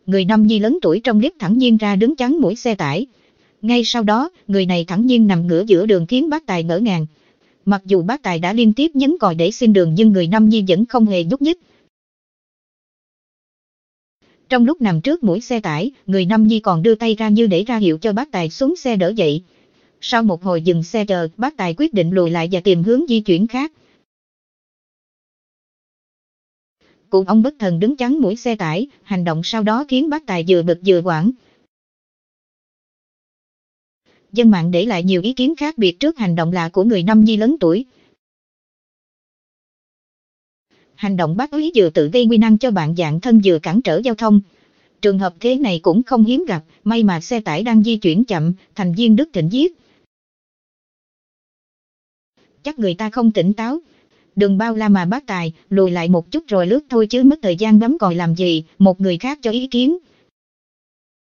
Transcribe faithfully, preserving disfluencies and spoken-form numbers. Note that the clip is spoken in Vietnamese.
người nam nhi lớn tuổi trong clip thẳng nhiên ra đứng chắn mũi xe tải. Ngay sau đó, người này thẳng nhiên nằm ngửa giữa đường khiến bác tài ngỡ ngàng. Mặc dù bác tài đã liên tiếp nhấn còi để xin đường nhưng người nam nhi vẫn không hề nhúc nhích. Trong lúc nằm trước mũi xe tải, người nam nhi còn đưa tay ra như để ra hiệu cho bác tài xuống xe đỡ dậy. Sau một hồi dừng xe chờ, bác tài quyết định lùi lại và tìm hướng di chuyển khác. Cụ ông bất thần đứng chắn mũi xe tải, hành động sau đó khiến bác tài vừa bực vừa hoảng. Dân mạng để lại nhiều ý kiến khác biệt trước hành động lạ của người nam nhi lớn tuổi. Hành động bác úy vừa tự gây nguy nan cho bạn dạng thân vừa cản trở giao thông. Trường hợp thế này cũng không hiếm gặp, may mà xe tải đang di chuyển chậm, thành viên Đức Thịnh viết. Chắc người ta không tỉnh táo. Đừng bao la mà bác tài, lùi lại một chút rồi lướt thôi chứ mất thời gian bấm còi làm gì, một người khác cho ý kiến.